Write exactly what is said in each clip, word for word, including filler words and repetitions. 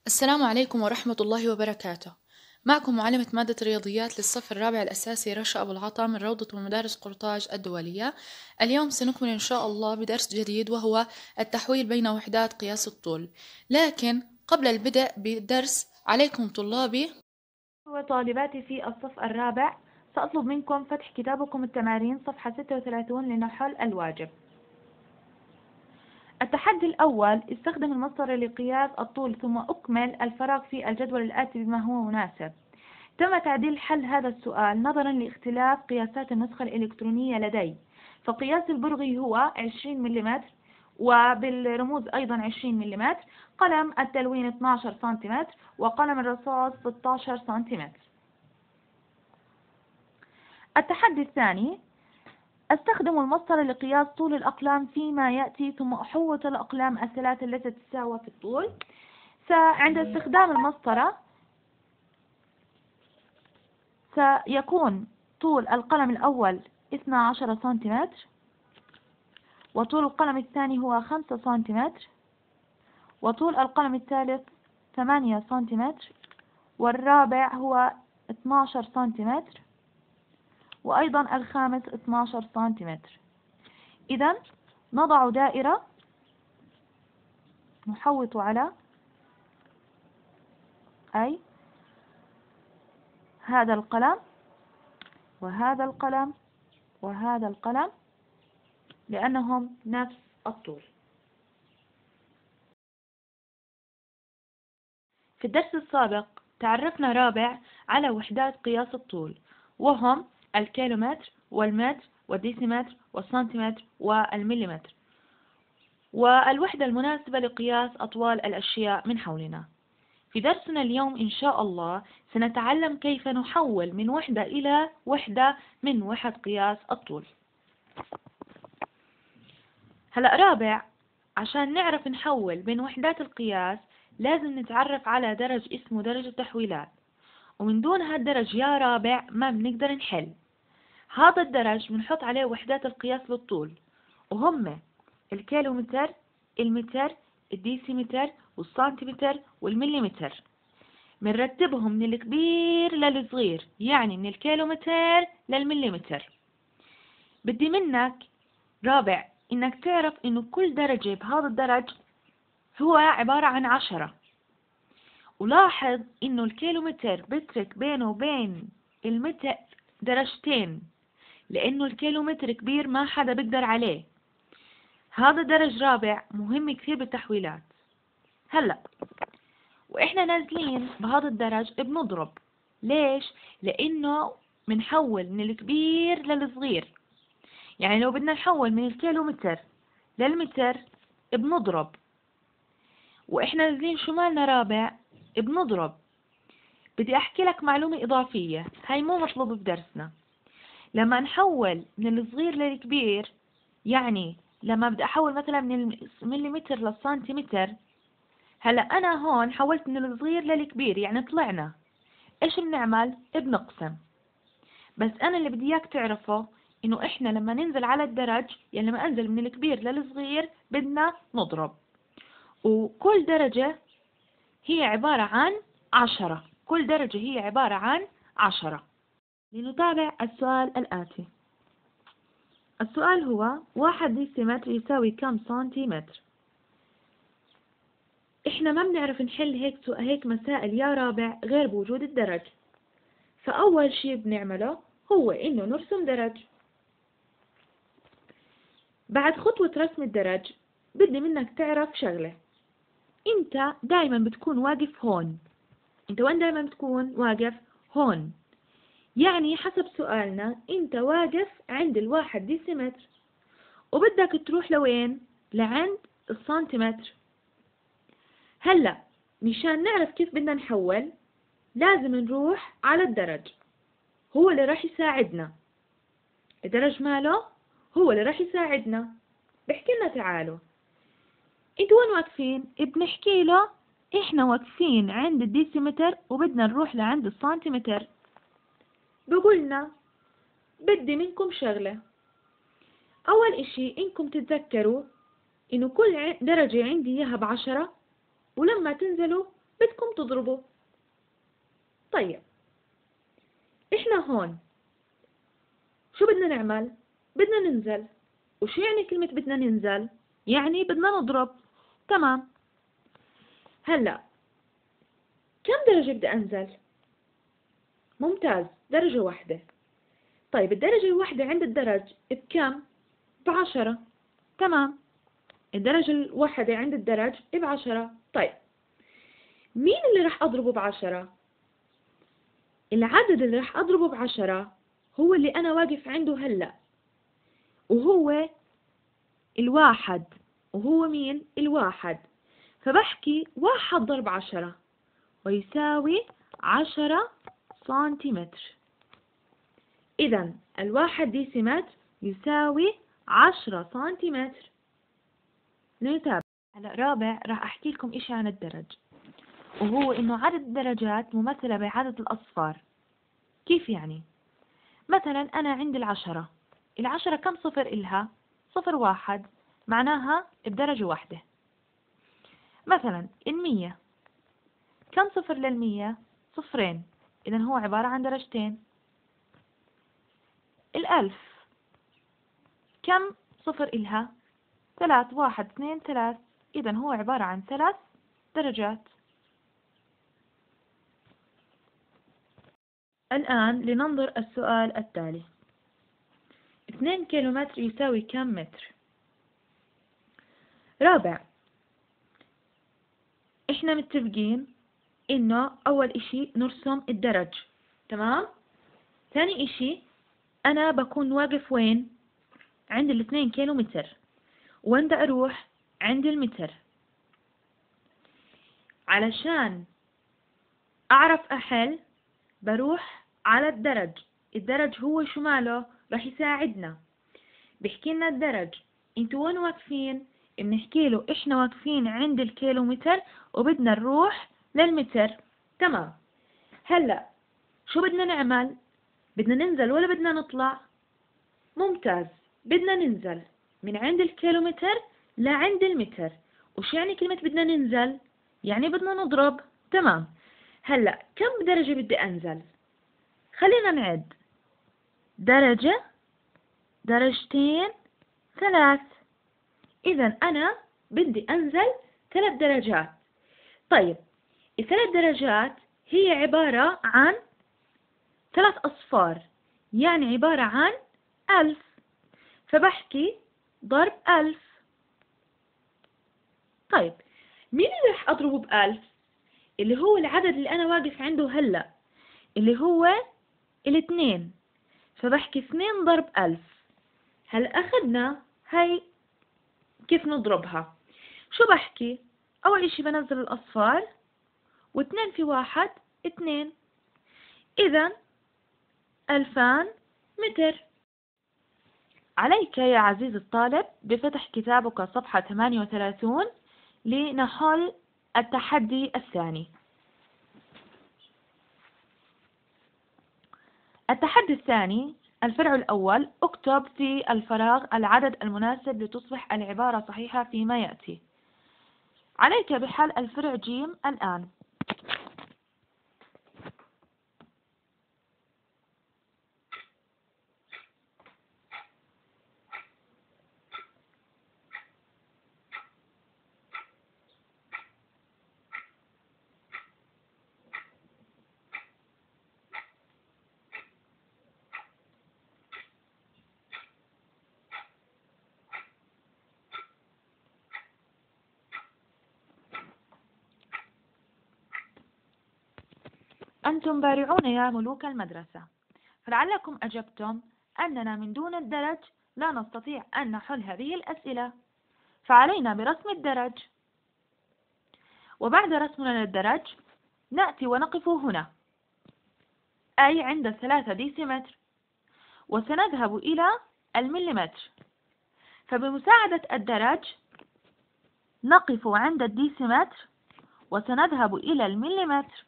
السلام عليكم ورحمة الله وبركاته. معكم معلمة مادة الرياضيات للصف الرابع الأساسي رشا أبو العطا من روضة ومدارس قرطاج الدولية. اليوم سنكمل إن شاء الله بدرس جديد وهو التحويل بين وحدات قياس الطول. لكن قبل البدء بالدرس عليكم طلابي وطالباتي في الصف الرابع، سأطلب منكم فتح كتابكم التمارين صفحة ستة وثلاثين لنحل الواجب. التحدي الأول: استخدم المسطرة لقياس الطول ثم أكمل الفراغ في الجدول الآتي بما هو مناسب. تم تعديل حل هذا السؤال نظرا لاختلاف قياسات النسخة الإلكترونية لدي، فقياس البرغي هو عشرين ملم وبالرموز أيضا عشرين ملم، قلم التلوين اثني عشر سنتيمتر وقلم الرصاص ستة عشر سنتيمتر. التحدي الثاني: أستخدم المسطرة لقياس طول الأقلام فيما يأتي ثم أحوط الأقلام الثلاثة التي تتساوى في الطول. فعند استخدام المسطرة سيكون طول القلم الأول اثني عشر سنتيمتر، وطول القلم الثاني هو خمسة سنتيمتر، وطول القلم الثالث ثمانية سنتيمتر، والرابع هو اثني عشر سنتيمتر، وأيضا الخامس اثني عشر سنتيمتر. إذا نضع دائرة نحوط على أي هذا القلم وهذا القلم وهذا القلم لأنهم نفس الطول. في الدرس السابق تعرفنا رابع على وحدات قياس الطول، وهم الكيلومتر والمتر والديسيمتر والسنتيمتر والمليمتر، والوحدة المناسبة لقياس أطوال الأشياء من حولنا. في درسنا اليوم إن شاء الله سنتعلم كيف نحول من وحدة إلى وحدة من وحد قياس الطول. هلأ رابع، عشان نعرف نحول بين وحدات القياس لازم نتعرف على درج اسمه درج التحويلات، ومن دون هالدرج يا رابع ما بنقدر نحل. هذا الدرج بنحط عليه وحدات القياس للطول، وهم الكيلومتر، المتر، الديسيمتر والسنتيمتر والمليمتر. بنرتبهم من الكبير للصغير، يعني من الكيلومتر للمليمتر. بدي منك رابع انك تعرف انه كل درجة بهذا الدرج هو عبارة عن عشرة، ولاحظ انه الكيلومتر بترك بينه وبين المتر درجتين لانه الكيلومتر كبير ما حدا بيقدر عليه. هذا درج رابع مهم كثير بالتحويلات. هلأ واحنا نازلين بهذا الدرج بنضرب. ليش؟ لانه بنحول من الكبير للصغير، يعني لو بدنا نحول من الكيلومتر للمتر بنضرب، واحنا نازلين شو مالنا رابع بنضرب. بدي احكي لك معلومة اضافية هاي مو مطلوب بدرسنا. لما نحول من الصغير للكبير، يعني لما بدي احول مثلا من المليمتر للسنتيمتر، هلا انا هون حولت من الصغير للكبير يعني طلعنا، ايش بنعمل؟ بنقسم. بس انا اللي بدي اياك تعرفه انه احنا لما ننزل على الدرج، يعني لما انزل من الكبير للصغير بدنا نضرب، وكل درجة هي عبارة عن عشرة، كل درجة هي عبارة عن عشرة. لنتابع السؤال الآتي. السؤال هو واحد ديسيمتر يساوي كم سنتيمتر؟ احنا ما بنعرف نحل هيك هيك مسائل يا رابع غير بوجود الدرج. فأول شيء بنعمله هو إنه نرسم درج. بعد خطوة رسم الدرج بدي منك تعرف شغلة. انت دايما بتكون واقف هون. انت وين دايما بتكون واقف؟ هون. يعني حسب سؤالنا انت واقف عند الواحد ديسيمتر، وبدك تروح لوين؟ لعند السنتيمتر. هلا مشان نعرف كيف بدنا نحول لازم نروح على الدرج، هو اللي راح يساعدنا. الدرج ماله؟ هو اللي راح يساعدنا. بحكي لنا تعالوا انتوا وين واقفين؟ بنحكي له احنا واقفين عند الديسيمتر وبدنا نروح لعند السنتيمتر. بقولنا بدي منكم شغلة. اول اشي انكم تتذكروا انه كل درجة عندي اياها بعشرة، ولما تنزلوا بدكم تضربوا. طيب إحنا هون شو بدنا نعمل؟ بدنا ننزل. وشو يعني كلمة بدنا ننزل؟ يعني بدنا نضرب. تمام. هلأ كم درجة بدي أنزل؟ ممتاز، درجة واحدة. طيب الدرجة الواحدة عند الدرج بكم؟ بعشرة. تمام، الدرجة الواحدة عند الدرج بعشرة. طيب مين اللي راح أضربه بعشرة؟ العدد اللي راح أضربه بعشرة هو اللي أنا واقف عنده هلأ، وهو الواحد. وهو مين؟ الواحد. فبحكي واحد ضرب عشرة ويساوي عشرة سنتيمتر. إذا الواحد ديسيمتر يساوي عشرة سنتيمتر. نتابع. هلا رابع راح أحكي لكم إشي عن الدرج، وهو إنه عدد الدرجات ممثلة بعدد الأصفار. كيف يعني؟ مثلا أنا عندي العشرة. العشرة كم صفر إلها؟ صفر واحد، معناها بدرجة واحدة. مثلا المية كم صفر للمية؟ صفرين، إذا هو عبارة عن درجتين. الألف كم صفر إلها؟ ثلاث، واحد اثنين ثلاث، إذا هو عبارة عن ثلاث درجات. الآن لننظر السؤال التالي. اثنين كيلومتر يساوي كم متر؟ رابع، إحنا متفقين إنه أول إشي نرسم الدرج، تمام؟ ثاني إشي أنا بكون واقف وين؟ عند الاثنين كيلو متر. وين بدي أروح؟ عند المتر. علشان أعرف أحل بروح على الدرج. الدرج هو شو ماله؟ راح يساعدنا. بحكي لنا الدرج انتوا وين واقفين؟ بنحكي له احنا واقفين عند الكيلومتر وبدنا نروح للمتر. تمام. هلا شو بدنا نعمل؟ بدنا ننزل ولا بدنا نطلع؟ ممتاز، بدنا ننزل من عند الكيلومتر لعند المتر. وش يعني كلمة بدنا ننزل؟ يعني بدنا نضرب. تمام. هلا كم درجة بدي أنزل؟ خلينا نعد. درجة، درجتين، ثلاث. إذا أنا بدي أنزل ثلاث درجات. طيب الثلاث درجات هي عبارة عن ثلاث أصفار، يعني عبارة عن ألف. فبحكي ضرب ألف. طيب مين اللي راح أضربه بألف؟ اللي هو العدد اللي أنا واقف عنده هلأ، اللي هو الاثنين. فبحكي اثنين ضرب ألف. هل أخذنا هاي كيف نضربها؟ شو بحكي؟ أول إشي بنزل الأصفار، واثنين في واحد اثنين، إذا ألفان متر. عليك يا عزيزي الطالب بفتح كتابك صفحة ثمانية وثلاثين لنحل التحدي الثاني. التحدي الثاني الفرع الأول، اكتب في الفراغ العدد المناسب لتصبح العبارة صحيحة فيما يأتي. عليك بحل الفرع جيم الآن. أنتم بارعون يا ملوك المدرسة، فلعلكم أجبتم أننا من دون الدرج لا نستطيع أن نحل هذه الأسئلة، فعلينا برسم الدرج. وبعد رسمنا للدرج نأتي ونقف هنا، أي عند ثلاثة ديسيمتر، وسنذهب إلى المليمتر. فبمساعدة الدرج نقف عند الديسيمتر وسنذهب إلى المليمتر.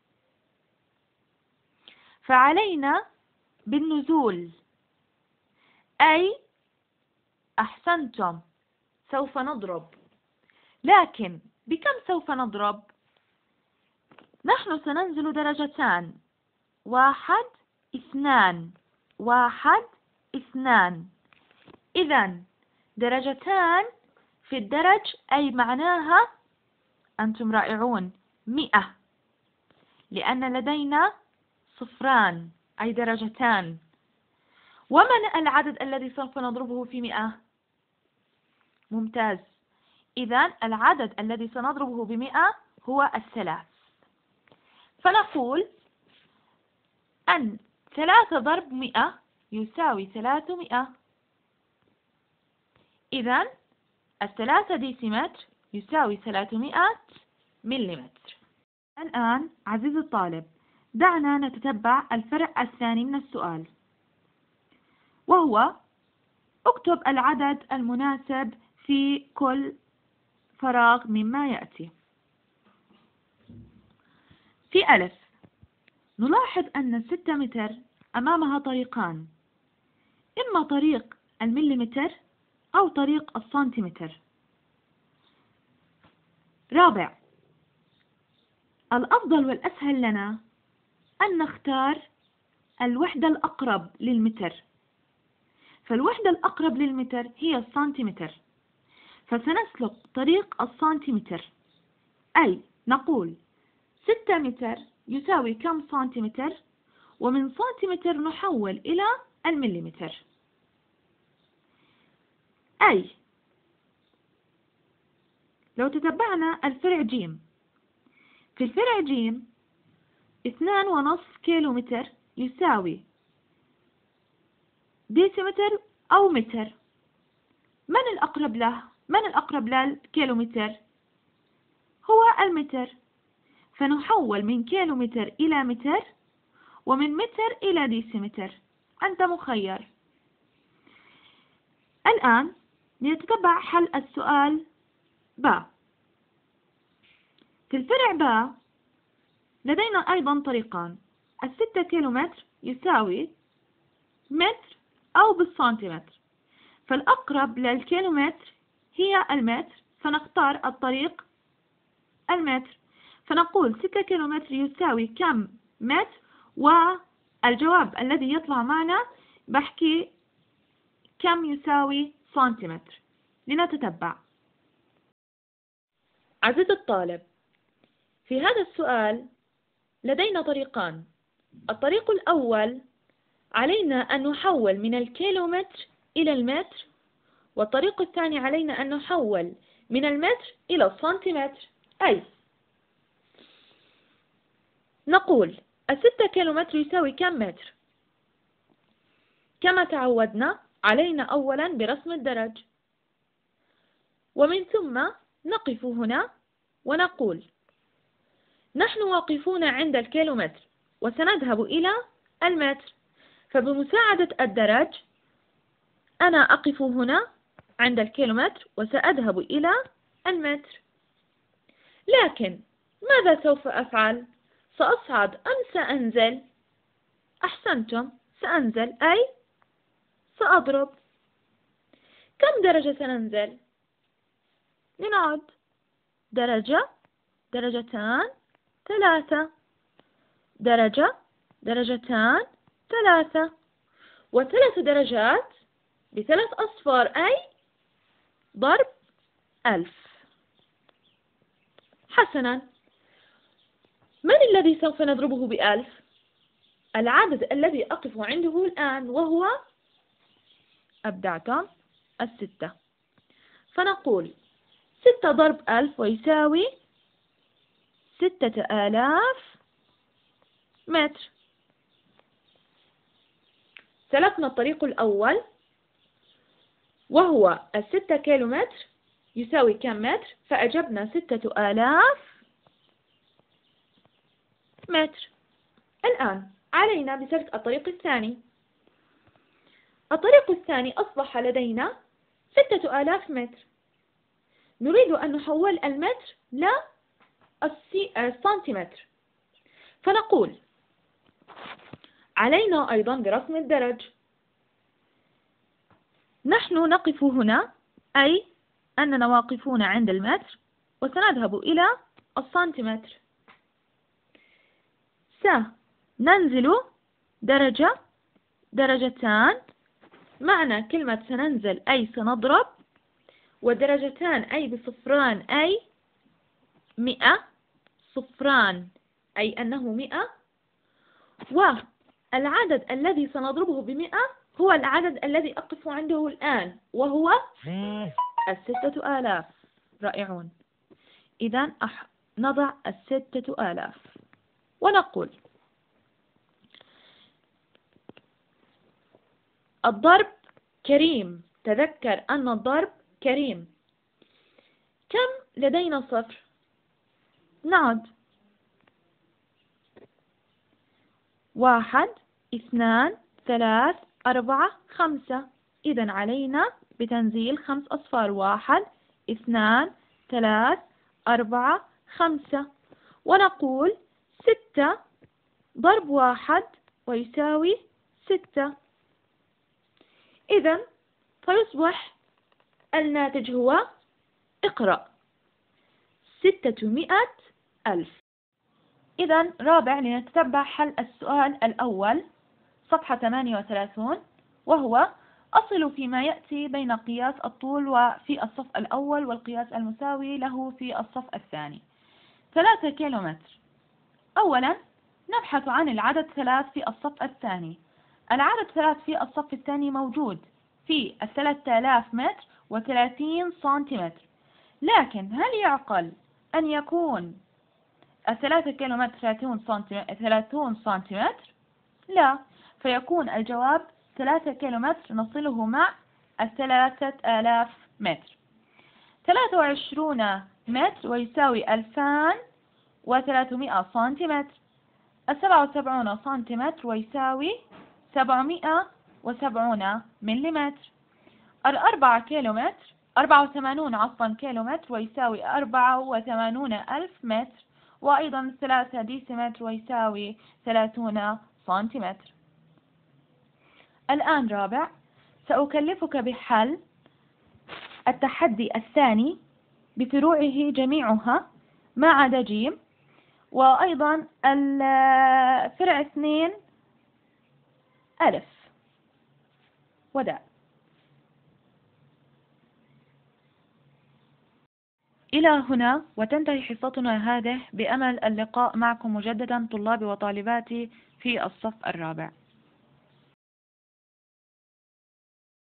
فعلينا بالنزول، أي أحسنتم سوف نضرب، لكن بكم سوف نضرب؟ نحن سننزل درجتان، واحد اثنان، واحد اثنان. إذا درجتان في الدرج أي معناها، أنتم رائعون، مئة، لأن لدينا صفران أي درجتان. ومن العدد الذي سوف نضربه في مئة؟ ممتاز. إذا العدد الذي سنضربه بمئة هو الثلاث. فنقول أن ثلاثة ضرب مئة يساوي ثلاثمئة. إذا الثلاثة ديسيمتر يساوي ثلاثمئة مليمتر. الآن عزيزي الطالب، دعنا نتتبع الفرع الثاني من السؤال، وهو اكتب العدد المناسب في كل فراغ مما يأتي. في ألف نلاحظ أن الستة متر أمامها طريقان، إما طريق المليمتر أو طريق السنتيمتر. رابع، الأفضل والأسهل لنا أن نختار الوحدة الأقرب للمتر، فالوحدة الأقرب للمتر هي السنتيمتر، فسنسلك طريق السنتيمتر، أي نقول ستة متر يساوي كم سنتيمتر، ومن سنتيمتر نحول إلى المليمتر. أي لو تتبعنا الفرع جيم، في الفرع جيم اثنان ونصف كيلو متر يساوي ديسيمتر أو متر. من الأقرب له؟ من الأقرب للكيلومتر؟ هو المتر، فنحول من كيلومتر إلى متر، ومن متر إلى ديسيمتر. أنت مخير. الآن لنتتبع حل السؤال باء. في الفرع باء لدينا أيضا طريقان، الستة كيلومتر يساوي متر أو بالسنتيمتر، فالأقرب للكيلومتر هي المتر، فنختار الطريق المتر، فنقول ستة كيلومتر يساوي كم متر، والجواب الذي يطلع معنا بحكي كم يساوي سنتيمتر. لنتتبع. عزيزي الطالب، في هذا السؤال لدينا طريقان. الطريق الأول علينا أن نحول من الكيلومتر إلى المتر، والطريق الثاني علينا أن نحول من المتر إلى السنتيمتر. أي نقول الستة كيلومتر يساوي كم متر؟ كما تعودنا علينا أولا برسم الدرج، ومن ثم نقف هنا ونقول نحن واقفون عند الكيلومتر وسنذهب إلى المتر، فبمساعدة الدرج أنا أقف هنا عند الكيلومتر وسأذهب إلى المتر. لكن ماذا سوف أفعل؟ سأصعد أم سأنزل؟ أحسنتم، سأنزل، أي سأضرب. كم درجة سننزل؟ لنعد، درجة، درجتان، ثلاثة، درجة، درجتان، ثلاثة، وثلاث درجات بثلاث أصفار، أي ضرب ألف. حسنا، من الذي سوف نضربه بألف؟ العدد الذي أقف عنده الآن، وهو أبدعتم الستة، فنقول ستة ضرب ألف ويساوي ستة آلاف متر. سلكنا الطريق الأول وهو الستة كيلو متر يساوي كم متر؟ فأجبنا ستة آلاف متر. الآن علينا بسلك الطريق الثاني. الطريق الثاني أصبح لدينا ستة آلاف متر، نريد أن نحول المتر للسنتيمتر، فنقول علينا أيضا برسم الدرج. نحن نقف هنا، أي أننا واقفون عند المتر وسنذهب إلى السنتيمتر. سننزل درجة درجتان. معنى كلمة سننزل أي سنضرب، ودرجتان أي بصفران أي مئة، صفران أي أنه مئة، والعدد الذي سنضربه بمئة هو العدد الذي أقف عنده الآن وهو الستة آلاف. رائعون. إذن أح... نضع الستة آلاف ونقول الضرب كريم. تذكر أن الضرب كريم. كم لدينا صفر؟ نعد: واحد، اثنان، ثلاث، أربعة، خمسة. إذن علينا بتنزيل خمس أصفار: واحد، اثنان، ثلاث، أربعة، خمسة. ونقول ستة ضرب واحد ويساوي ستة. إذن فيصبح الناتج هو، اقرأ، ستمائة ألف. إذن رابع، لنتتبع حل السؤال الأول صفحة ثمانية وثلاثين، وهو أصل فيما يأتي بين قياس الطول وفي الصف الأول والقياس المساوي له في الصف الثاني. ثلاثة كيلومتر. أولا نبحث عن العدد ثلاث في الصف الثاني. العدد ثلاث في الصف الثاني موجود في الثلاثة آلاف متر وثلاثين سنتيمتر، لكن هل يعقل أن يكون الثلاثة كيلومتر ثلاثون سنتيمتر؟ لا، فيكون الجواب ثلاثة كيلومتر نصله مع الثلاثة آلاف متر. ثلاثة وعشرون متر ويساوي ألفان وثلاثمائة سنتيمتر. السبعة وسبعون سنتيمتر ويساوي سبعمائة وسبعون مليمتر. الأربعة كيلومتر أربعة وثمانون عفوا كيلومتر ويساوي أربعة وثمانون ألف متر. وأيضا ثلاثة ديسيمتر ويساوي ثلاثون سنتيمتر. الآن رابع، سأكلفك بحل التحدي الثاني بفروعه جميعها ما عدا جيم، وأيضا الفرع اثنين ألف وداء. إلى هنا وتنتهي حصتنا هذه، بأمل اللقاء معكم مجددا طلابي وطالباتي في الصف الرابع.